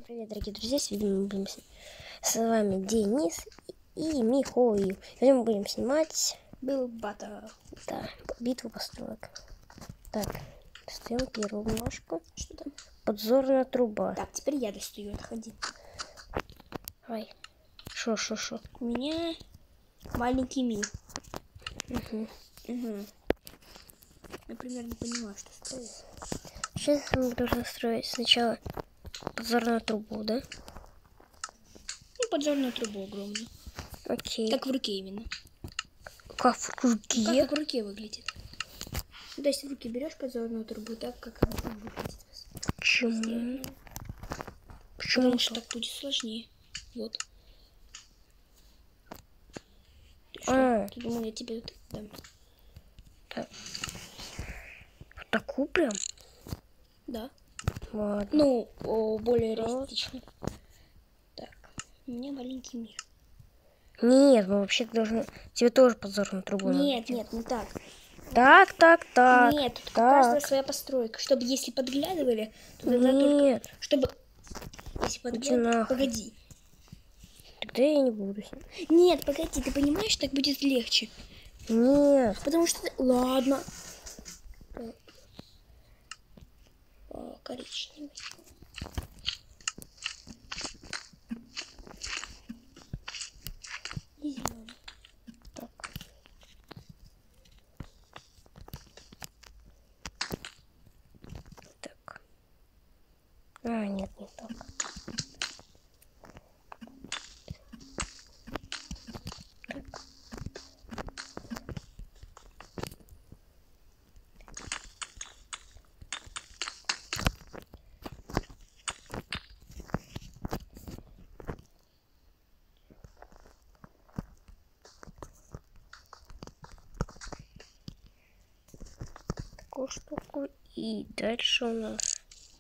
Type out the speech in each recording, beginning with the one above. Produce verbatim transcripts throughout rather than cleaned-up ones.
Привет, дорогие друзья! Сегодня мы будем с... с вами Денис и Михаил. Сегодня мы будем снимать был бата. Да, битву построек. Так, достаем первую бумажку. Что там? Подзорная труба. Так, теперь я достаю. Отходи. Давай. Шо, шо, шо. У меня маленький мир. Угу. Угу. Я примерно понимаю, что строить. Сейчас мы должны строить сначала подзорную трубу, да? Ну, подзорную трубу огромную. Окей. Как в руке именно. Как в руке? Ну, как в руке выглядит. Ну, то есть в руки берешь подзорную трубу, так как она выглядит. Почему? Сделано. Почему? Потому что так будет сложнее. Вот. Ты что? А. Ты думал, я тебе вот дам? Так. Вот такую прям? Да. Ладно. Ну, о, более Вот. реалистично. Так, у меня маленький мир. Нет, мы вообще должны... Тебе тоже подзорную трубу Нет, надо. нет, не так. Так, так, так. Нет, тут у так. каждого своя постройка. Чтобы если подглядывали, то тогда Нет. только... Чтобы... Если подглядывали... Погоди. Тогда я не буду. Нет, погоди, ты понимаешь, так будет легче. Нет. Потому что... Ладно. О, коричневый. И зеленый. Так. Так. А, нет, не так. Так. Такую штуку. И дальше у нас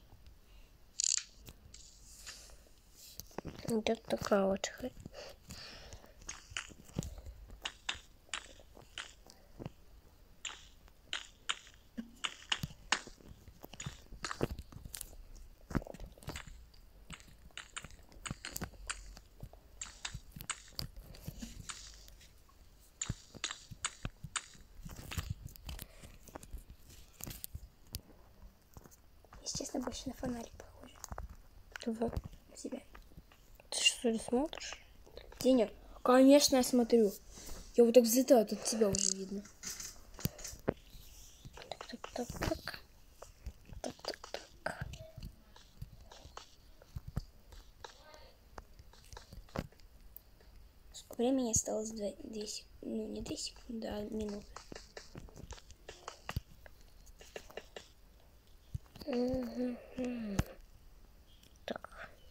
идет такая вот. Естественно, больше на фонарик похоже. Чего? На себя. Ты что ли смотришь? Деня, конечно, я смотрю. Я вот так взлетаю, тут тебя уже видно. Так, так, так, так. Так, так, так. Сколько времени осталось? две секунды. Ну, не две секунды, а минуты. Угу. Так.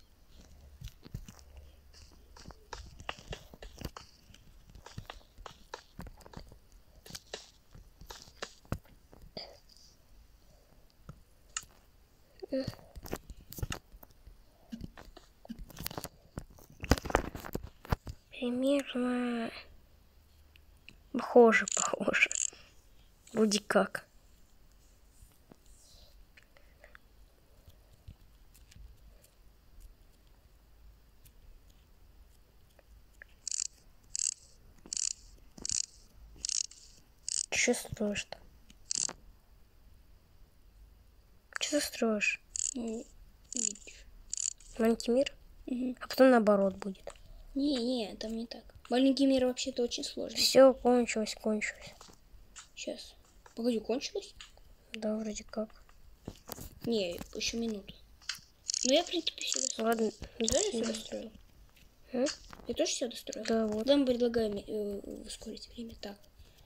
Примерно похоже, похоже. Вроде как. Что строишь-то? Что ты строишь? Ну, видишь. Маленький мир? Угу. А потом наоборот будет. Не, не, там не так. Маленький мир вообще-то очень сложный. Все, кончилось, кончилось. Сейчас. Погоди, кончилось? Да, вроде как. Не, еще минуту. Ну я, в принципе, все достроил. Ладно. Ты тоже все достроил? А? Я тоже все достроил? Да, вот. Да, мы предлагаем э, ускорить время. Так.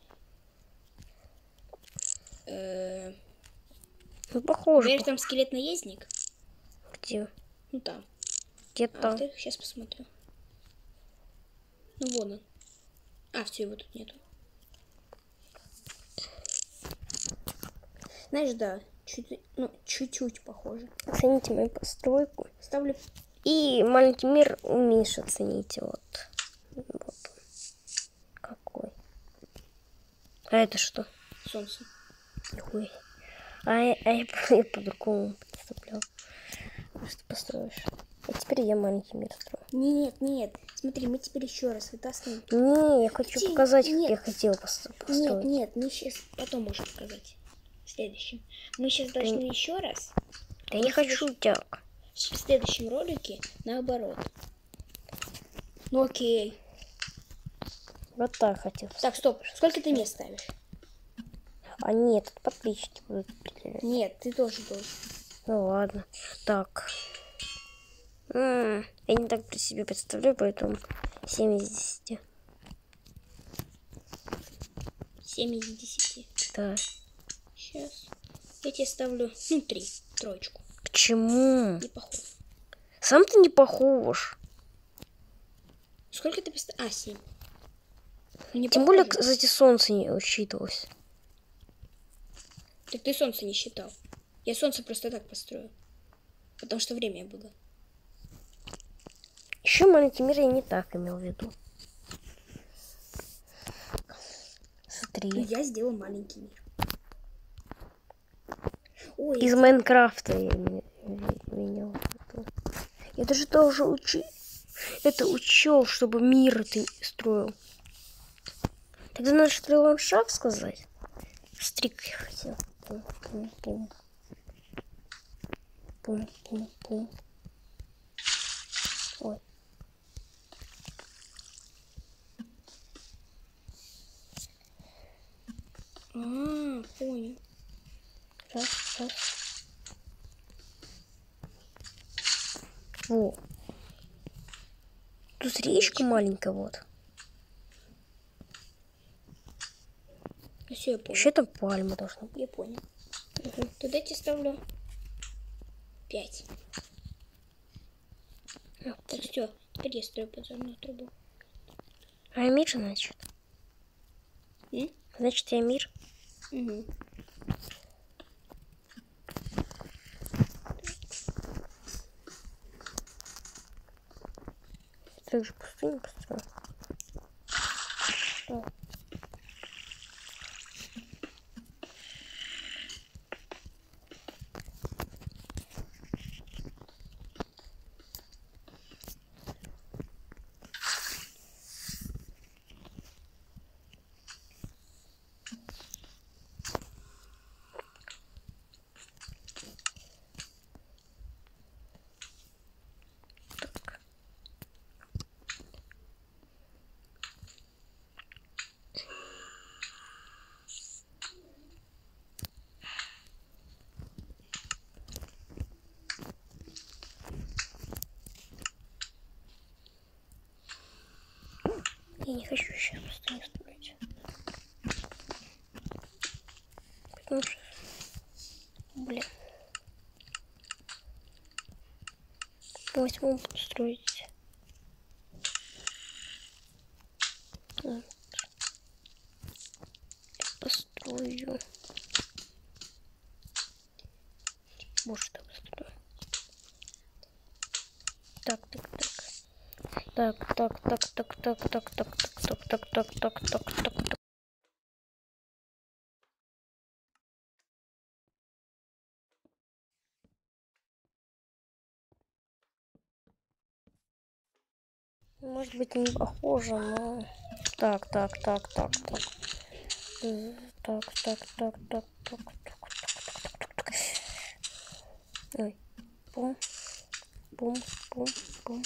Э, Ну, похоже. Теперь там скелет-наездник. Где? Ну там. Где-то. А, сейчас посмотрю. Ну вон он. А, все, его тут нету. Знаешь, да, чуть, ну, чуть-чуть похоже. Оцените мою постройку. Ставлю. И маленький мир у Миши оцените. Вот. Вот. Какой. А это что? Солнце. Нихуя. А я, а я, я по-другому представлял. Что построишь? А теперь я маленький мир строю. Нет, нет. Смотри, мы теперь еще раз вытаскиваем. Не, я хочу Где? показать, как Нет. я хотел пос- построить. Нет, нет, мы сейчас потом можем показать. В следующем. Мы сейчас должны еще раз. Да я не хочу так. В следующем ролике наоборот. Ну окей. Вот так хотел. Так, стоп. Сколько ты мест ставишь? А нет, тут подписчики будут определять. Нет, ты тоже должен. Ну ладно. Так. М-м, я не так при себе представляю, поэтому семь из десяти. семь из десяти. Да. Сейчас. Я тебе ставлю, ну, три. Троечку. Почему? Не похож. Сам ты не похож. Сколько ты поставил? А, семь. Не Тем похоже. более, кстати, солнце не учитывалось. Так ты солнце не считал. Я солнце просто так построю. Потому что время было. Еще маленький мир я не так имел в виду. Смотри. Я сделал маленький мир. Ой, Из Майнкрафта я имел в виду. Я даже тоже учи... это учел, чтобы мир ты строил. Тогда надо что ли ландшафт сказать? Стрик я хотел. Пум-пум-пум. Пум-пум-пум. Ой. А, понял. Раз, раз. Во. Тут речка маленькая, вот. Ну все, я понял. Еще там пальма должна быть. Я понял. Угу. Туда я тебе ставлю пять. Так, все. Теперь я строю подзорную трубу. А я мир, значит? М? Значит, я мир. Угу. Так же пустыню построил. О. Я не хочу сейчас просто не строить. Потому что... Блин. Восьмом буду строить. Вот. Построю. Может, так построю. Так, так, так. Так, так, так, так, так, так, так, так, так, так, так, так, так, так, так. Может быть, не похоже, но... Так, так, так, так, так. Так, так, так, так, так, так, так, так, так. Ой. Пум, пум, пум, пум.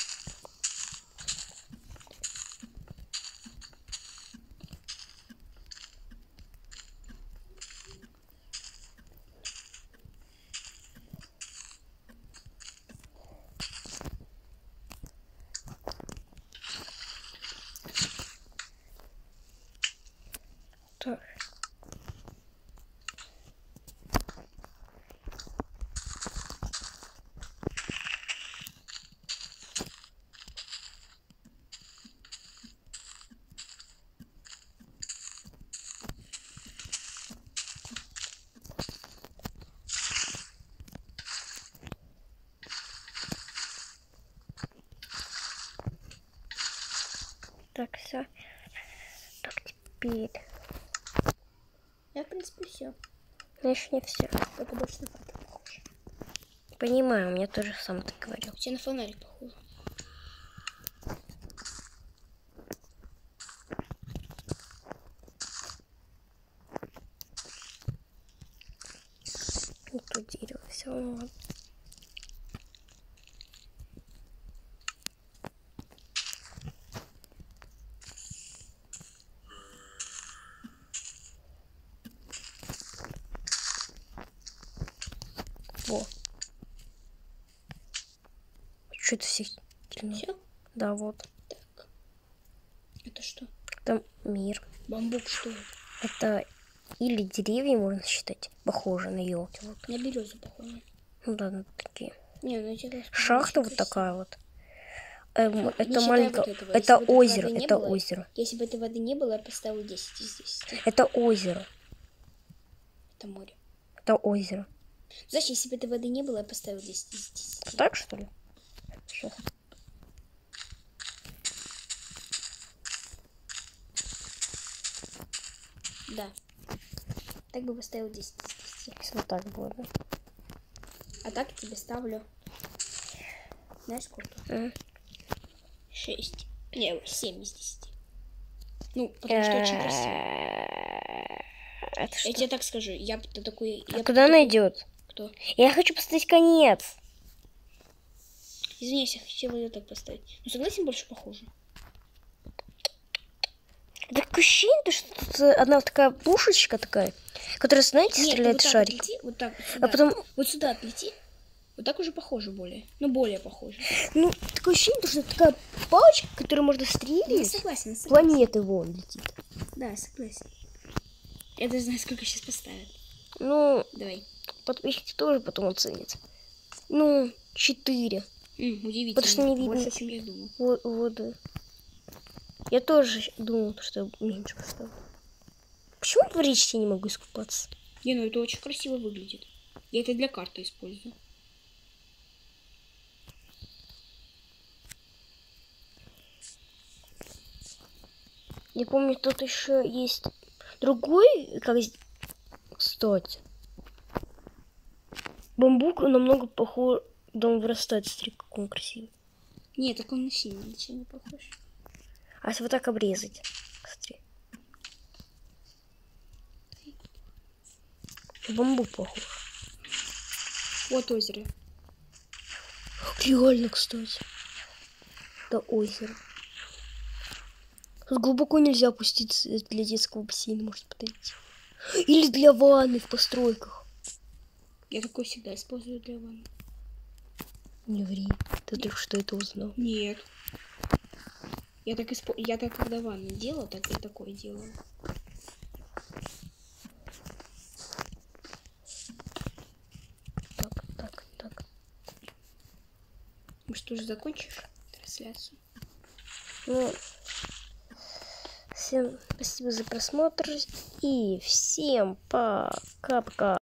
Так. Так, все. Так, теперь. Я, в принципе, все. Но еще не все. Только больше на фото похоже. Понимаю, мне тоже сам так говорил. У тебя на фонарик похоже. Не то дерево, все равно. Во. Что это все? Все? Да, вот. Так. Это что? Там мир. Бамбук, что это? Это или деревья можно считать, похоже на елки. Вот. На березу похоже. Ну да, ну, такие. Не, ну эти рассказы Шахта очень вот красивые. такая вот. Эм, Не это считая маленькое. вот этого. Это Если бы этой озеро. воды не Это было, озеро. Если бы этой воды не было, я поставила десять из десяти. Это озеро. Это море. Это озеро. Знаешь, если бы этой воды не было, я поставила десять из десяти. Так что ли? Сейчас. Да. Так бы поставила десять из десяти. Если вот так было, да? А так я тебе ставлю. Знаешь сколько? М. шесть. Не, семь из десяти. Ну, потому что очень красиво. Это что? Я тебе так скажу, я бы такой... А куда она идет? Кто? Я хочу поставить конец. Извиняюсь, я хотела ее так поставить. Ну, согласен, больше похоже. Такое ощущение, что тут э, одна такая пушечка такая, которая, знаете, Нет, ты стреляет вот в так шарик. отлети, вот так вот сюда. А потом, Вот сюда отлети. Вот так уже похоже более. Ну, более похоже. ну, такое ощущение, что это такая палочка, которую можно Я стрелять. согласен, согласен. Планеты вон летит. Да, согласен. Я даже знаю, сколько сейчас поставят. Ну, Давай. подписчики тоже потом оценят. Ну, четыре. М, удивительно. Потому что не видно. Больше, чем я думал. Вот, вот, да. Я тоже думал, что меньше поставлю. Почему в речке не могу искупаться? Не, ну это очень красиво выглядит. Я это для карты использую. Я помню, тут еще есть другой, как з- кстати. Бамбук намного похож, да он вырастает, смотри, как он красивый. Нет, так он сильно ничего не похож. А если вот так обрезать, смотри. Бамбук похож. Вот озеро. Реально, кстати. Это озеро. Тут глубоко нельзя опуститься, для детского бассейна может подойти. Или для ванны в постройках. Я такой всегда использую для ванны. Не ври, ты только что это узнал. Нет. Я так, испо... я так когда ванну делала, так и такое делала. Так, так, так. Может, ты уже закончишь трансляцию? Ну, всем спасибо за просмотр и всем пока-пока.